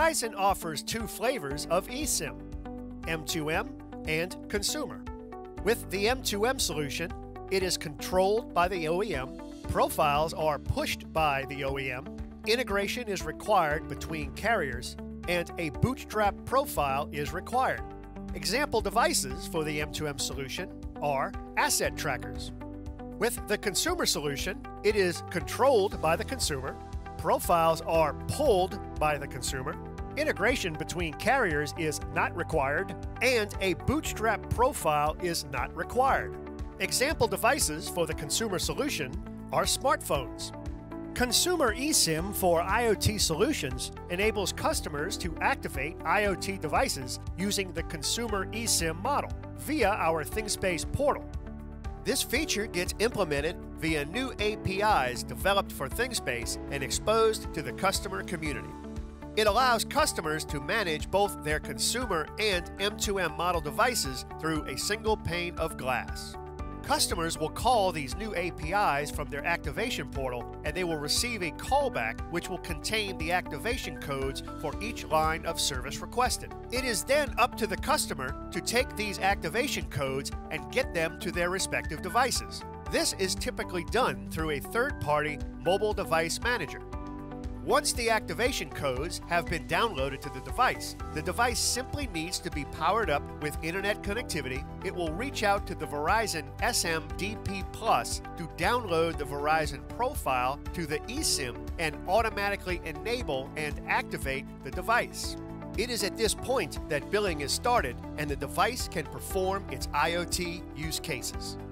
Verizon offers two flavors of eSIM, M2M and Consumer. With the M2M solution, it is controlled by the OEM, profiles are pushed by the OEM, integration is required between carriers, and a Bootstrap profile is required. Example devices for the M2M solution are asset trackers. With the consumer solution, it is controlled by the consumer, profiles are pulled by the consumer, integration between carriers is not required, and a Bootstrap profile is not required. Example devices for the consumer solution are smartphones. Consumer eSIM for IoT Solutions enables customers to activate IoT devices using the consumer eSIM model via our ThingSpace portal. This feature gets implemented via new APIs developed for ThingSpace and exposed to the customer community. It allows customers to manage both their consumer and M2M model devices through a single pane of glass. Customers will call these new APIs from their activation portal, and they will receive a callback which will contain the activation codes for each line of service requested. It is then up to the customer to take these activation codes and get them to their respective devices. This is typically done through a third-party mobile device manager. Once the activation codes have been downloaded to the device simply needs to be powered up with internet connectivity. It will reach out to the Verizon SMDP Plus to download the Verizon profile to the eSIM and automatically enable and activate the device. It is at this point that billing is started and the device can perform its IoT use cases.